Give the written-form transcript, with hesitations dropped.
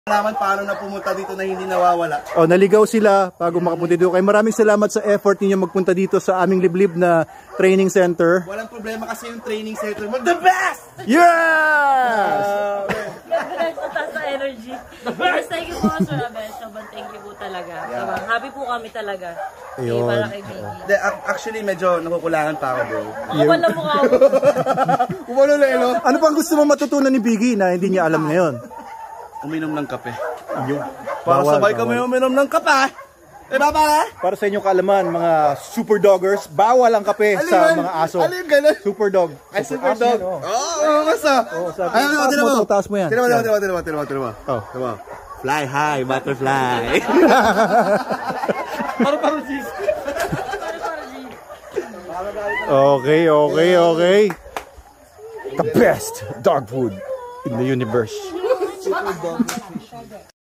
naman paano na pumunta dito na hindi nawawala. Oh, naligaw sila bago makapunta dito. Kaya maraming salamat sa effort ninyo magpunta dito sa aming liblib na training center. Walang problema kasi yung training center mo, the best! Yes! Taas na energy. Yes, thank you po, Sir Abel. Sobrang thank you po talaga. Sobrang happy po kami talaga. Ayun. Para kay Biggie. Actually, medyo nakukulangan pa ako, bro. Kapal na mukha ko. Kumano lang, no? Ano pang gusto mo matutunan ni Biggie na hindi niya alam ngayon? Uminom ng kape. Yung Para sabay kami uminom ng kape. Eh, baba! Para sa inyong kaalaman, mga super doggers, bawal ang kape sa mga aso. Ano yung ganun? Super dog. Ay, super dog. Oo, basta. Ayun, taas mo yan. Tira mo. Oh. Fly high, butterfly. Okay. The best dog food in the universe.